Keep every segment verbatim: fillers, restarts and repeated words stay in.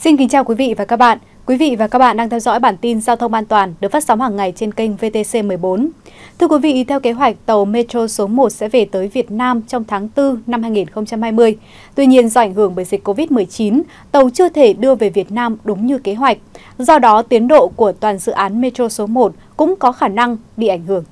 Xin kính chào quý vị và các bạn. Quý vị và các bạn đang theo dõi bản tin giao thông an toàn được phát sóng hàng ngày trên kênh vê tê xê mười bốn. Thưa quý vị, theo kế hoạch, tàu Metro số một sẽ về tới Việt Nam trong tháng tư năm hai nghìn không trăm hai mươi. Tuy nhiên, do ảnh hưởng bởi dịch Covid mười chín, tàu chưa thể đưa về Việt Nam đúng như kế hoạch. Do đó, tiến độ của toàn dự án Metro số một cũng có khả năng bị ảnh hưởng.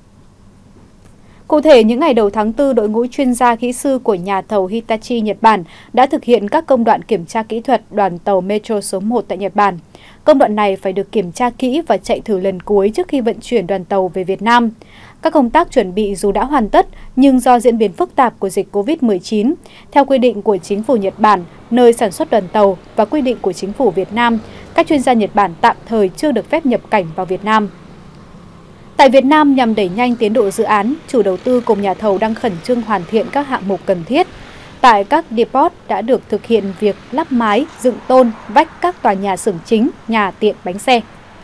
Cụ thể, những ngày đầu tháng tư, đội ngũ chuyên gia kỹ sư của nhà thầu Hitachi Nhật Bản đã thực hiện các công đoạn kiểm tra kỹ thuật đoàn tàu Metro số một tại Nhật Bản. Công đoạn này phải được kiểm tra kỹ và chạy thử lần cuối trước khi vận chuyển đoàn tàu về Việt Nam. Các công tác chuẩn bị dù đã hoàn tất, nhưng do diễn biến phức tạp của dịch Covid mười chín, theo quy định của chính phủ Nhật Bản, nơi sản xuất đoàn tàu và quy định của chính phủ Việt Nam, các chuyên gia Nhật Bản tạm thời chưa được phép nhập cảnh vào Việt Nam. Tại Việt Nam, nhằm đẩy nhanh tiến độ dự án, chủ đầu tư cùng nhà thầu đang khẩn trương hoàn thiện các hạng mục cần thiết. Tại các depot đã được thực hiện việc lắp mái, dựng tôn, vách các tòa nhà xưởng chính, nhà tiện bánh xe.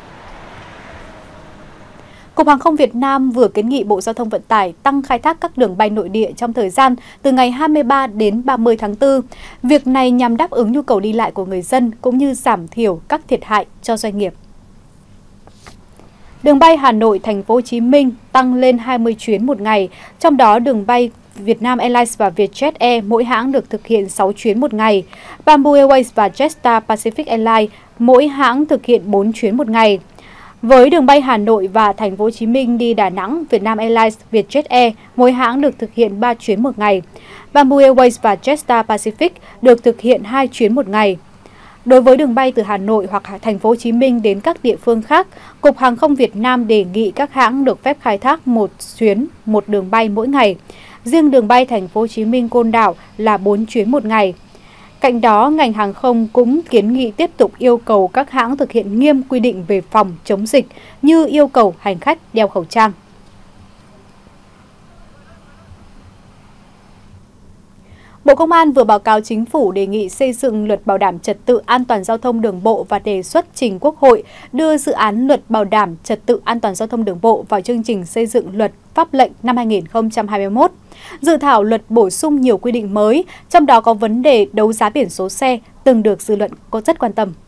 Cục Hàng không Việt Nam vừa kiến nghị Bộ Giao thông Vận tải tăng khai thác các đường bay nội địa trong thời gian từ ngày hai mươi ba đến ba mươi tháng tư. Việc này nhằm đáp ứng nhu cầu đi lại của người dân cũng như giảm thiểu các thiệt hại cho doanh nghiệp. Đường bay Hà Nội Thành phố Hồ Chí Minh tăng lên hai mươi chuyến một ngày, trong đó đường bay Vietnam Airlines và Vietjet Air mỗi hãng được thực hiện sáu chuyến một ngày. Bamboo Airways và Jetstar Pacific Airlines mỗi hãng thực hiện bốn chuyến một ngày. Với đường bay Hà Nội và Thành phố Hồ Chí Minh đi Đà Nẵng, Vietnam Airlines, Vietjet Air mỗi hãng được thực hiện ba chuyến một ngày. Bamboo Airways và Jetstar Pacific được thực hiện hai chuyến một ngày. Đối với đường bay từ Hà Nội hoặc Thành phố Hồ Chí Minh đến các địa phương khác, Cục Hàng không Việt Nam đề nghị các hãng được phép khai thác một chuyến, một đường bay mỗi ngày. Riêng đường bay Thành phố Hồ Chí Minh Côn Đảo là bốn chuyến một ngày. Cạnh đó, ngành hàng không cũng kiến nghị tiếp tục yêu cầu các hãng thực hiện nghiêm quy định về phòng chống dịch như yêu cầu hành khách đeo khẩu trang. Bộ Công an vừa báo cáo Chính phủ đề nghị xây dựng luật bảo đảm trật tự an toàn giao thông đường bộ và đề xuất trình Quốc hội đưa dự án luật bảo đảm trật tự an toàn giao thông đường bộ vào chương trình xây dựng luật pháp lệnh năm hai nghìn không trăm hai mươi mốt. Dự thảo luật bổ sung nhiều quy định mới, trong đó có vấn đề đấu giá biển số xe từng được dư luận có rất quan tâm.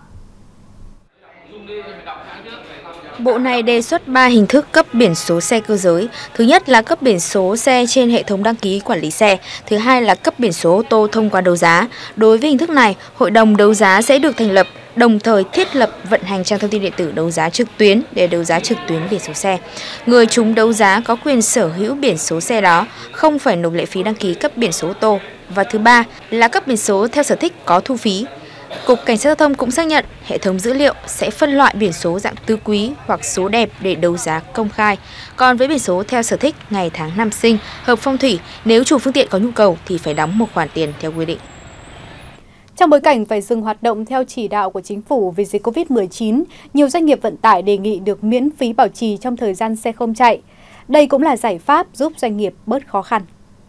Bộ này đề xuất ba hình thức cấp biển số xe cơ giới. Thứ nhất là cấp biển số xe trên hệ thống đăng ký quản lý xe. Thứ hai là cấp biển số ô tô thông qua đấu giá. Đối với hình thức này, hội đồng đấu giá sẽ được thành lập, đồng thời thiết lập vận hành trang thông tin điện tử đấu giá trực tuyến để đấu giá trực tuyến biển số xe. Người trúng đấu giá có quyền sở hữu biển số xe đó, không phải nộp lệ phí đăng ký cấp biển số ô tô. Và thứ ba là cấp biển số theo sở thích có thu phí. Cục Cảnh sát Giao thông cũng xác nhận hệ thống dữ liệu sẽ phân loại biển số dạng tứ quý hoặc số đẹp để đấu giá công khai. Còn với biển số theo sở thích, ngày tháng năm sinh, hợp phong thủy, nếu chủ phương tiện có nhu cầu thì phải đóng một khoản tiền theo quy định. Trong bối cảnh phải dừng hoạt động theo chỉ đạo của Chính phủ vì dịch Covid mười chín, nhiều doanh nghiệp vận tải đề nghị được miễn phí bảo trì trong thời gian xe không chạy. Đây cũng là giải pháp giúp doanh nghiệp bớt khó khăn.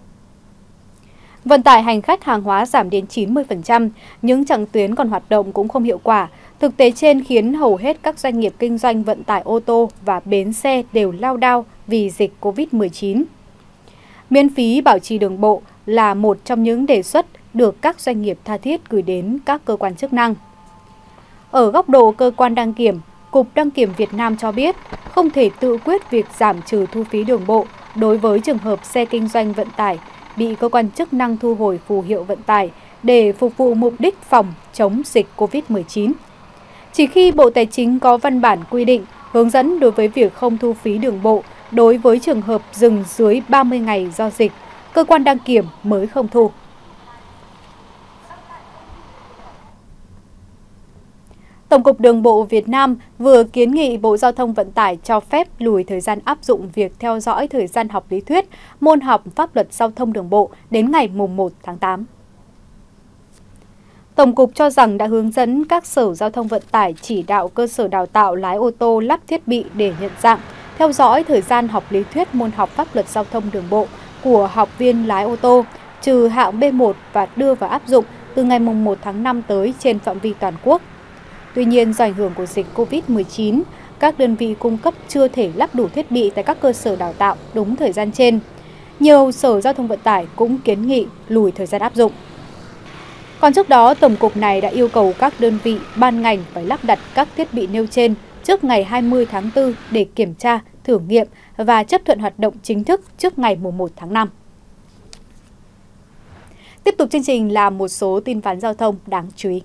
Vận tải hành khách hàng hóa giảm đến chín mươi phần trăm, những chặng tuyến còn hoạt động cũng không hiệu quả. Thực tế trên khiến hầu hết các doanh nghiệp kinh doanh vận tải ô tô và bến xe đều lao đao vì dịch Covid mười chín. Miễn phí bảo trì đường bộ là một trong những đề xuất được các doanh nghiệp tha thiết gửi đến các cơ quan chức năng. Ở góc độ cơ quan đăng kiểm, Cục Đăng kiểm Việt Nam cho biết không thể tự quyết việc giảm trừ thu phí đường bộ đối với trường hợp xe kinh doanh vận tải bị cơ quan chức năng thu hồi phù hiệu vận tải để phục vụ mục đích phòng chống dịch Covid mười chín. Chỉ khi Bộ Tài chính có văn bản quy định hướng dẫn đối với việc không thu phí đường bộ đối với trường hợp dừng dưới ba mươi ngày do dịch, cơ quan đăng kiểm mới không thu. Tổng cục Đường bộ Việt Nam vừa kiến nghị Bộ Giao thông Vận tải cho phép lùi thời gian áp dụng việc theo dõi thời gian học lý thuyết môn học pháp luật giao thông đường bộ đến ngày mùng một tháng tám. Tổng cục cho rằng đã hướng dẫn các sở giao thông vận tải chỉ đạo cơ sở đào tạo lái ô tô lắp thiết bị để nhận dạng, theo dõi thời gian học lý thuyết môn học pháp luật giao thông đường bộ của học viên lái ô tô, trừ hạng B một và đưa vào áp dụng từ ngày mùng một tháng năm tới trên phạm vi toàn quốc. Tuy nhiên, do ảnh hưởng của dịch Covid mười chín, các đơn vị cung cấp chưa thể lắp đủ thiết bị tại các cơ sở đào tạo đúng thời gian trên. Nhiều sở giao thông vận tải cũng kiến nghị lùi thời gian áp dụng. Còn trước đó, Tổng cục này đã yêu cầu các đơn vị, ban ngành phải lắp đặt các thiết bị nêu trên trước ngày hai mươi tháng tư để kiểm tra, thử nghiệm và chấp thuận hoạt động chính thức trước ngày mùng một tháng năm. Tiếp tục chương trình là một số tin vắn giao thông đáng chú ý.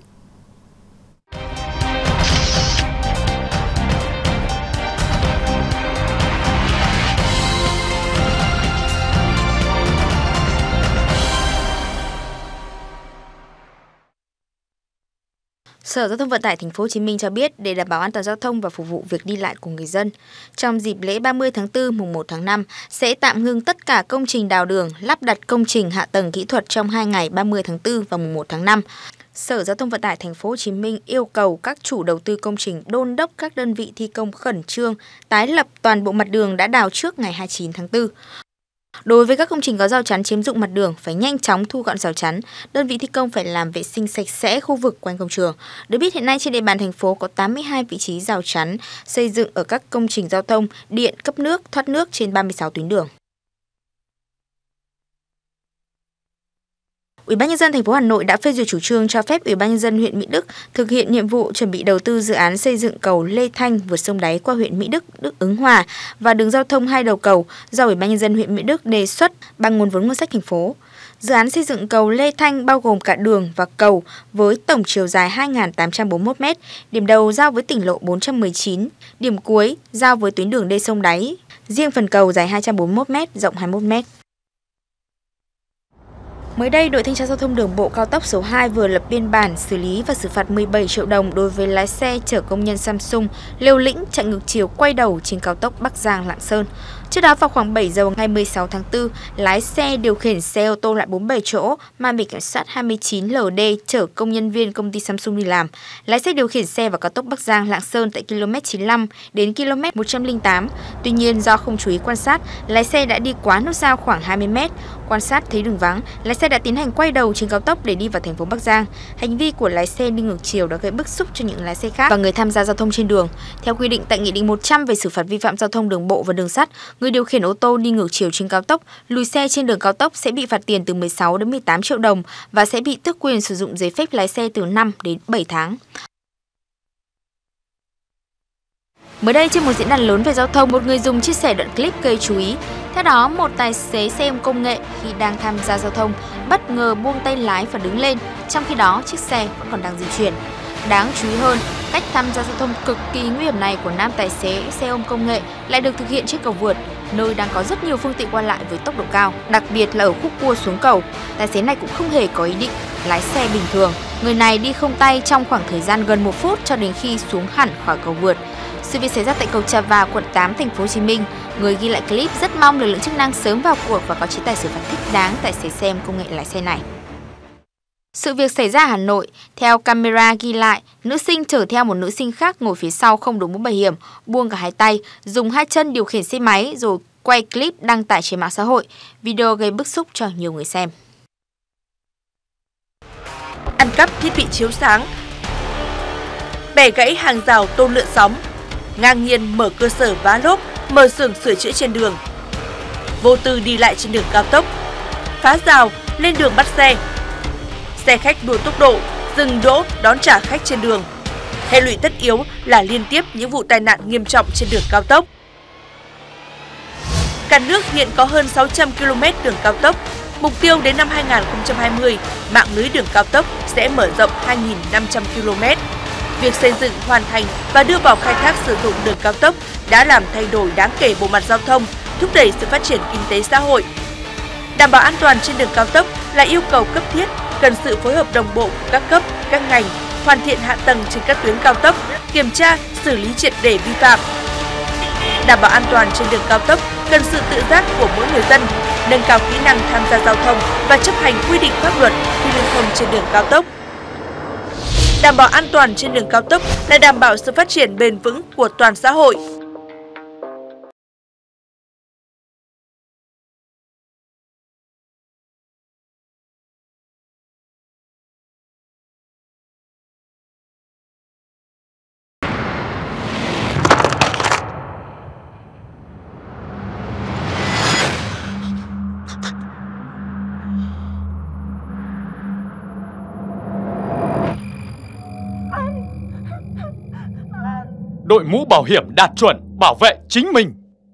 Sở Giao thông Vận tải Thành phố Hồ Chí Minh cho biết để đảm bảo an toàn giao thông và phục vụ việc đi lại của người dân, trong dịp lễ ba mươi tháng tư mùng một tháng năm sẽ tạm ngưng tất cả công trình đào đường, lắp đặt công trình hạ tầng kỹ thuật trong hai ngày ba mươi tháng tư và mùng một tháng năm. Sở Giao thông Vận tải Thành phố Hồ Chí Minh yêu cầu các chủ đầu tư công trình đôn đốc các đơn vị thi công khẩn trương tái lập toàn bộ mặt đường đã đào trước ngày hai mươi chín tháng tư. Đối với các công trình có rào chắn chiếm dụng mặt đường phải nhanh chóng thu gọn rào chắn, đơn vị thi công phải làm vệ sinh sạch sẽ khu vực quanh công trường. Được biết hiện nay trên địa bàn thành phố có tám mươi hai vị trí rào chắn xây dựng ở các công trình giao thông, điện, cấp nước, thoát nước trên ba mươi sáu tuyến đường. Ủy ban nhân dân thành phố Hà Nội đã phê duyệt chủ trương cho phép Ủy ban nhân dân huyện Mỹ Đức thực hiện nhiệm vụ chuẩn bị đầu tư dự án xây dựng cầu Lê Thanh vượt sông Đáy qua huyện Mỹ Đức, Đức Ứng Hòa và đường giao thông hai đầu cầu do Ủy ban nhân dân huyện Mỹ Đức đề xuất bằng nguồn vốn ngân sách thành phố. Dự án xây dựng cầu Lê Thanh bao gồm cả đường và cầu với tổng chiều dài hai nghìn tám trăm bốn mươi mốt mét, điểm đầu giao với tỉnh lộ bốn trăm mười chín, điểm cuối giao với tuyến đường đê sông Đáy. Riêng phần cầu dài hai trăm bốn mươi mốt mét, rộng hai mươi mốt mét. Mới đây, đội thanh tra giao thông đường bộ cao tốc số hai vừa lập biên bản xử lý và xử phạt mười bảy triệu đồng đối với lái xe chở công nhân Samsung liều lĩnh chạy ngược chiều quay đầu trên cao tốc Bắc Giang - Lạng Sơn. Trước đó vào khoảng bảy giờ ngày mười sáu tháng tư, lái xe điều khiển xe ô tô loại bốn mươi bảy chỗ mang biển kiểm soát hai mươi chín L D chở công nhân viên công ty Samsung đi làm. Lái xe điều khiển xe vào cao tốc Bắc Giang - Lạng Sơn tại ki lô mét chín mươi lăm đến ki lô mét một trăm lẻ tám. Tuy nhiên do không chú ý quan sát, lái xe đã đi quá nút giao khoảng hai mươi mét. Quan sát thấy đường vắng, lái xe đã tiến hành quay đầu trên cao tốc để đi vào thành phố Bắc Giang. Hành vi của lái xe đi ngược chiều đã gây bức xúc cho những lái xe khác và người tham gia giao thông trên đường. Theo quy định tại Nghị định một trăm về xử phạt vi phạm giao thông đường bộ và đường sắt, người điều khiển ô tô đi ngược chiều trên cao tốc, lùi xe trên đường cao tốc sẽ bị phạt tiền từ mười sáu đến mười tám triệu đồng và sẽ bị tước quyền sử dụng giấy phép lái xe từ năm đến bảy tháng. Mới đây trên một diễn đàn lớn về giao thông, một người dùng chia sẻ đoạn clip gây chú ý. Theo đó, một tài xế xe ôm công nghệ khi đang tham gia giao thông bất ngờ buông tay lái và đứng lên, trong khi đó chiếc xe vẫn còn đang di chuyển. Đáng chú ý hơn, cách tham gia giao thông cực kỳ nguy hiểm này của nam tài xế xe ôm công nghệ lại được thực hiện trên cầu vượt, nơi đang có rất nhiều phương tiện qua lại với tốc độ cao, đặc biệt là ở khúc cua xuống cầu. Tài xế này cũng không hề có ý định lái xe bình thường. Người này đi không tay trong khoảng thời gian gần một phút cho đến khi xuống hẳn khỏi cầu vượt. Sự việc xảy ra tại cầu Trà Và, quận tám, thành phố Hồ Chí Minh. Người ghi lại clip rất mong lực lượng chức năng sớm vào cuộc và có chế tài xử phạt thích đáng tài xế xe ôm công nghệ lái xe này. Sự việc xảy ra ở Hà Nội, theo camera ghi lại, nữ sinh chở theo một nữ sinh khác ngồi phía sau không đội mũ bảo hiểm, buông cả hai tay, dùng hai chân điều khiển xe máy rồi quay clip đăng tải trên mạng xã hội. Video gây bức xúc cho nhiều người xem. Ăn cắp thiết bị chiếu sáng, bẻ gãy hàng rào tôn lượn sóng, ngang nhiên mở cơ sở vá lốp, mở xưởng sửa chữa trên đường, vô tư đi lại trên đường cao tốc, phá rào, lên đường bắt xe, xe khách đua tốc độ, dừng đỗ đón trả khách trên đường. Hệ lụy tất yếu là liên tiếp những vụ tai nạn nghiêm trọng trên đường cao tốc. Cả nước hiện có hơn sáu trăm ki lô mét đường cao tốc. Mục tiêu đến năm hai nghìn không trăm hai mươi, mạng lưới đường cao tốc sẽ mở rộng hai nghìn năm trăm ki lô mét. Việc xây dựng, hoàn thành và đưa vào khai thác sử dụng đường cao tốc đã làm thay đổi đáng kể bộ mặt giao thông, thúc đẩy sự phát triển kinh tế xã hội. Đảm bảo an toàn trên đường cao tốc là yêu cầu cấp thiết, cần sự phối hợp đồng bộ của các cấp, các ngành, hoàn thiện hạ tầng trên các tuyến cao tốc, kiểm tra, xử lý triệt để vi phạm. Đảm bảo an toàn trên đường cao tốc cần sự tự giác của mỗi người dân, nâng cao kỹ năng tham gia giao thông và chấp hành quy định pháp luật khi lưu thông trên đường cao tốc. Đảm bảo an toàn trên đường cao tốc là đảm bảo sự phát triển bền vững của toàn xã hội. đội mũ bảo hiểm đạt chuẩn bảo vệ chính mình.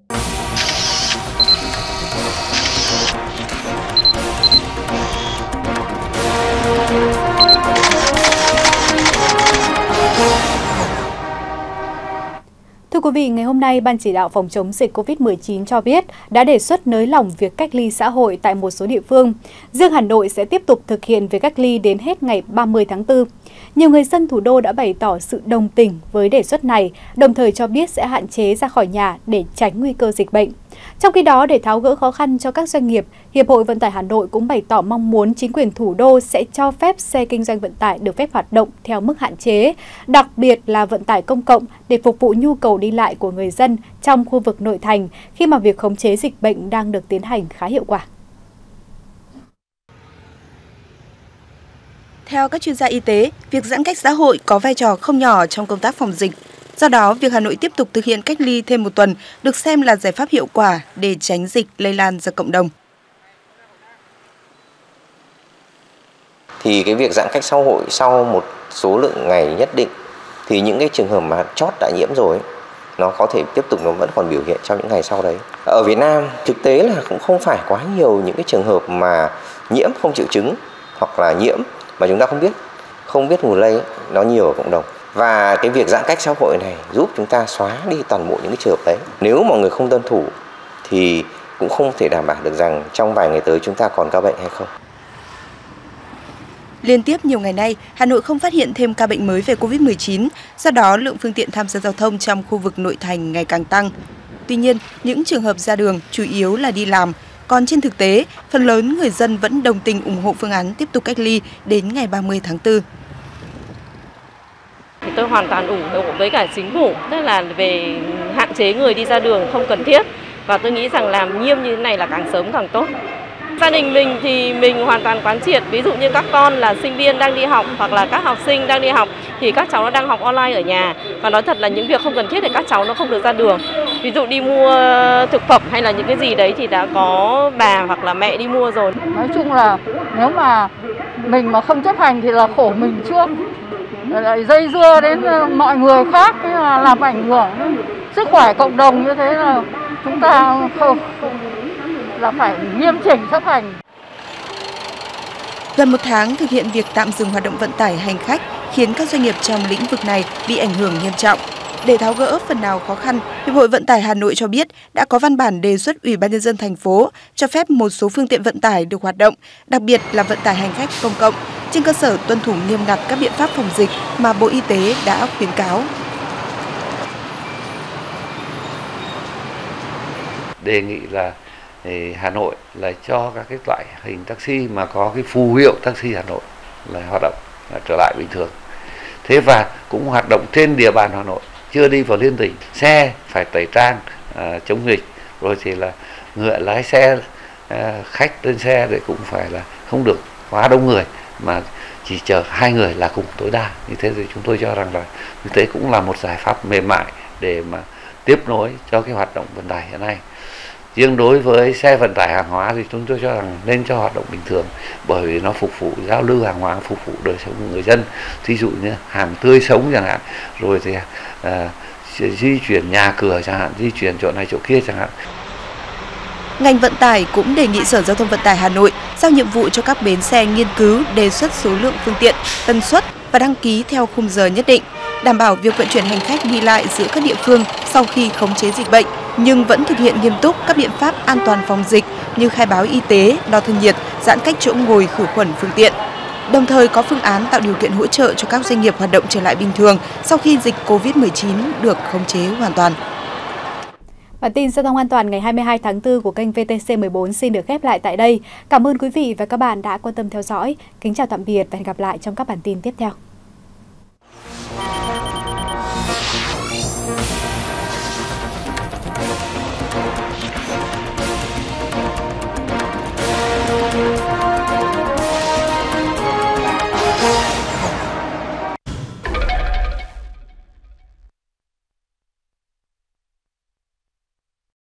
Thưa quý vị, ngày hôm nay, Ban chỉ đạo phòng chống dịch Covid mười chín cho biết đã đề xuất nới lỏng việc cách ly xã hội tại một số địa phương. Riêng Hà Nội sẽ tiếp tục thực hiện việc cách ly đến hết ngày ba mươi tháng tư. Nhiều người dân thủ đô đã bày tỏ sự đồng tình với đề xuất này, đồng thời cho biết sẽ hạn chế ra khỏi nhà để tránh nguy cơ dịch bệnh. Trong khi đó, để tháo gỡ khó khăn cho các doanh nghiệp, Hiệp hội Vận tải Hà Nội cũng bày tỏ mong muốn chính quyền thủ đô sẽ cho phép xe kinh doanh vận tải được phép hoạt động theo mức hạn chế, đặc biệt là vận tải công cộng để phục vụ nhu cầu đi lại của người dân trong khu vực nội thành khi mà việc khống chế dịch bệnh đang được tiến hành khá hiệu quả. Theo các chuyên gia y tế, việc giãn cách xã hội có vai trò không nhỏ trong công tác phòng dịch. Do đó, việc Hà Nội tiếp tục thực hiện cách ly thêm một tuần được xem là giải pháp hiệu quả để tránh dịch lây lan ra cộng đồng. Thì cái việc giãn cách xã hội sau một số lượng ngày nhất định thì những cái trường hợp mà chót đã nhiễm rồi nó có thể tiếp tục nó vẫn còn biểu hiện trong những ngày sau đấy. Ở Việt Nam thực tế là cũng không phải quá nhiều những cái trường hợp mà nhiễm không triệu chứng hoặc là nhiễm mà chúng ta không biết, không biết nguồn lây, nó nhiều ở cộng đồng. Và cái việc giãn cách xã hội này giúp chúng ta xóa đi toàn bộ những cái trường hợp đấy. Nếu mọi người không tuân thủ thì cũng không thể đảm bảo được rằng trong vài ngày tới chúng ta còn ca bệnh hay không. Liên tiếp nhiều ngày nay, Hà Nội không phát hiện thêm ca bệnh mới về Covid mười chín, do đó lượng phương tiện tham gia giao thông trong khu vực nội thành ngày càng tăng. Tuy nhiên, những trường hợp ra đường chủ yếu là đi làm, còn trên thực tế, phần lớn người dân vẫn đồng tình ủng hộ phương án tiếp tục cách ly đến ngày ba mươi tháng tư. Tôi hoàn toàn ủng hộ với cả chính phủ, tức là về hạn chế người đi ra đường không cần thiết. Và tôi nghĩ rằng làm nghiêm như thế này là càng sớm càng tốt. Gia đình mình thì mình hoàn toàn quán triệt, ví dụ như các con là sinh viên đang đi học hoặc là các học sinh đang đi học thì các cháu nó đang học online ở nhà. Và nói thật là những việc không cần thiết thì các cháu nó không được ra đường. Ví dụ đi mua thực phẩm hay là những cái gì đấy thì đã có bà hoặc là mẹ đi mua rồi. Nói chung là nếu mà mình mà không chấp hành thì là khổ mình trước, lại dây dưa đến mọi người khác, làm ảnh hưởng đến sức khỏe cộng đồng, như thế là chúng ta không là phải nghiêm chỉnh chấp hành. Gần một tháng thực hiện việc tạm dừng hoạt động vận tải hành khách khiến các doanh nghiệp trong lĩnh vực này bị ảnh hưởng nghiêm trọng. Để tháo gỡ phần nào khó khăn, Hiệp hội Vận tải Hà Nội cho biết đã có văn bản đề xuất Ủy ban nhân dân thành phố cho phép một số phương tiện vận tải được hoạt động, đặc biệt là vận tải hành khách công cộng, trên cơ sở tuân thủ nghiêm ngặt các biện pháp phòng dịch mà Bộ Y tế đã khuyến cáo. Đề nghị là Hà Nội là cho các cái loại hình taxi mà có cái phù hiệu taxi Hà Nội là hoạt động là trở lại bình thường. Thế và cũng hoạt động trên địa bàn Hà Nội, chưa đi vào liên tỉnh. Xe phải tẩy trang à, chống dịch, rồi thì là người lái xe à, khách lên xe thì cũng phải là không được quá đông người mà chỉ chở hai người là cùng tối đa. Như thế thì chúng tôi cho rằng là như thế cũng là một giải pháp mềm mại để mà tiếp nối cho cái hoạt động vận tải hiện nay. Riêng đối với xe vận tải hàng hóa thì chúng tôi cho rằng nên cho hoạt động bình thường, bởi vì nó phục vụ giao lưu hàng hóa, phục vụ đời sống của người dân. Ví dụ như hàng tươi sống chẳng hạn, rồi thì à, di chuyển nhà cửa chẳng hạn, di chuyển chỗ này chỗ kia chẳng hạn. Ngành vận tải cũng đề nghị Sở Giao thông Vận tải Hà Nội giao nhiệm vụ cho các bến xe nghiên cứu đề xuất số lượng phương tiện, tần suất và đăng ký theo khung giờ nhất định, đảm bảo việc vận chuyển hành khách đi lại giữa các địa phương sau khi khống chế dịch bệnh, nhưng vẫn thực hiện nghiêm túc các biện pháp an toàn phòng dịch như khai báo y tế, đo thân nhiệt, giãn cách chỗ ngồi, khử khuẩn phương tiện. Đồng thời có phương án tạo điều kiện hỗ trợ cho các doanh nghiệp hoạt động trở lại bình thường sau khi dịch Covid mười chín được khống chế hoàn toàn. Bản tin giao thông an toàn ngày hai mươi hai tháng tư của kênh vê tê xê mười bốn xin được khép lại tại đây. Cảm ơn quý vị và các bạn đã quan tâm theo dõi. Kính chào tạm biệt và hẹn gặp lại trong các bản tin tiếp theo.